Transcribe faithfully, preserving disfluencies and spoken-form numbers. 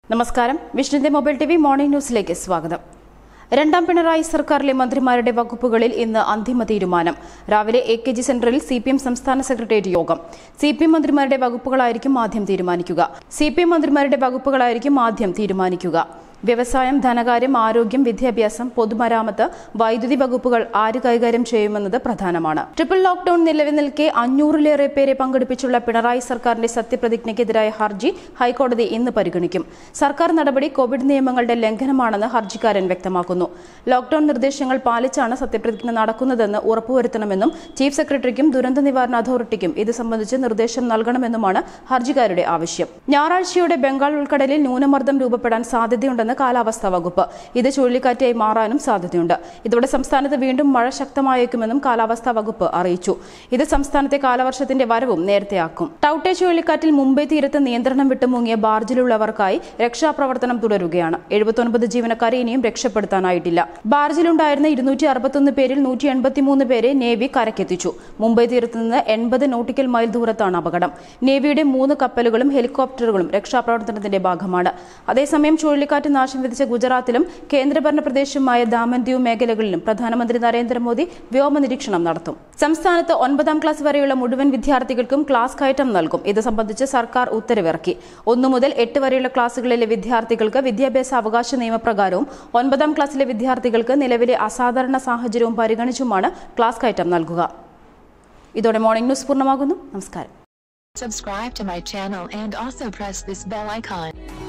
നമസ്കാരം വിഷ്ണുന്റെ mobile TV morning ന്യൂസിലേക്ക് സ്വാഗതം. രണ്ടാം പിണറായി സർക്കാരിലെ മന്ത്രിമാരുടെ വകുപ്പുകളിൽ ഇന്ന് അന്തിമ തീരുമാനം. രാവിലെ എ കെ ജി സെന്ററിൽ സി പി എം സംസ്ഥാന സെക്രട്ടേറിയറ്റ് യോഗം. സി പി എം മന്ത്രിമാരുടെ വകുപ്പുകളായിരിക്കും ആദ്യം തീരുമാനിക്കുക. സി പി എം മന്ത്രിമാരുടെ വകുപ്പുകളായിരിക്കും ആദ്യം തീരുമാനിക്കുക. വ്യവസായം, ധനകാര്യം, ആരോഗ്യം, വിദ്യാഭ്യാസം, പൊതുമരാമത്ത്, വൈദ്യുതി വകുപ്പുകൾ ആര് കൈകാര്യം ചെയ്യുമെന്നത് പ്രധാനമാണ്. ട്രിപ്പിൾ ലോക്ഡൌൺ നിലവിൽ നിൽക്കെ അഞ്ഞൂറിലേറെ പേരെ പങ്കെടുപ്പിച്ചുള്ള പിണറായി സർക്കാരിന്റെ സത്യപ്രതിജ്ഞയ്ക്കെതിരായ ഹർജി ഹൈക്കോടതി ഇന്ന് പരിഗണിക്കും. സർക്കാർ നടപടി കോവിഡ് നിയമങ്ങളുടെ ലംഘനമാണെന്ന് ഹർജിക്കാരൻ വ്യക്തമാക്കുന്നു. ലോക്ഡൌൺ നിർദ്ദേശങ്ങൾ പാലിച്ചാണ് സത്യപ്രതിജ്ഞ നടക്കുന്നതെന്ന് ഉറപ്പുവരുത്തണമെന്നും ചീഫ് സെക്രട്ടറിക്കും ദുരന്ത നിവാരണ അതോറിറ്റിക്കും ഇത് സംബന്ധിച്ച് നിർദ്ദേശം നൽകണമെന്നുമാണ് ഹർജിക്കാരുടെ ആവശ്യം. ഞായറാഴ്ചയോടെ ബംഗാൾ ഉൾക്കടലിൽ ന്യൂനമർദ്ദം രൂപപ്പെടാൻ സാധ്യതയുണ്ടെന്ന് കാലാവസ്ഥാ വകുപ്പ്. ഇത് ചുഴലിക്കാറ്റായി മാറാനും സാധ്യതയുണ്ട്. ഇതോടെ സംസ്ഥാനത്ത് വീണ്ടും മഴ ശക്തമായേക്കുമെന്നും കാലാവസ്ഥാ വകുപ്പ് അറിയിച്ചു. ഇത് സംസ്ഥാനത്തെ കാലവർഷത്തിന്റെ വരവും നേരത്തെയാക്കും. ടൌട്ടെ ചുഴലിക്കാറ്റിൽ മുംബൈ തീരത്ത് നിയന്ത്രണം വിട്ടുമുങ്ങിയ ബാർജിലുള്ളവർക്കായി രക്ഷാപ്രവർത്തനം തുടരുകയാണ്. എഴുപത്തൊൻപത് ജീവനക്കാരെ ഇനിയും രക്ഷപ്പെടുത്താനായിട്ടില്ല. ബാർജിലുണ്ടായിരുന്ന ഇരുന്നൂറ്റി അറുപത്തൊന്ന് പേരിൽ നൂറ്റി എൺപത്തിമൂന്ന് പേരെ നേവി കരക്കെത്തിച്ചു. മുംബൈ തീരത്ത് നിന്ന് എൺപത് നോട്ടിക്കൽ മൈൽ ദൂരത്താണ് അപകടം. നേവിയുടെ മൂന്ന് കപ്പലുകളും ഹെലികോപ്റ്ററുകളും രക്ഷാപ്രവർത്തനത്തിന്റെ ഭാഗമാണ്. അതേസമയം ചുഴലിക്കാറ്റ് നാശം വിധിച്ച ഗുജറാത്തിലും കേന്ദ്രഭരണ പ്രദേശമായ ദാമൻ ദിയു മേഖലകളിലും പ്രധാനമന്ത്രി നരേന്ദ്രമോദി വ്യോമ നിരീക്ഷണം നടത്തും. സംസ്ഥാനത്ത് ഒൻപതാം ക്ലാസ് വരെയുള്ള മുഴുവൻ വിദ്യാർത്ഥികൾക്കും ക്ലാസ് കയറ്റം നൽകും. ഇത് സംബന്ധിച്ച് സർക്കാർ ഉത്തരവിറക്കി. ഒന്നു മുതൽ എട്ട് വരെയുള്ള ക്ലാസുകളിലെ വിദ്യാർത്ഥികൾക്ക് വിദ്യാഭ്യാസ അവകാശ നിയമപ്രകാരവും ഒൻപതാം ക്ലാസ്സിലെ വിദ്യാർത്ഥികൾക്ക് നിലവിലെ അസാധാരണ സാഹചര്യവും പരിഗണിച്ചുമാണ് ക്ലാസ് കയറ്റം നൽകുക. ഇതോടെ മോർണിംഗ് ന്യൂസ് പൂർണ്ണമാകുന്നു. നമസ്കാരം. Subscribe to my channel and also press this bell icon.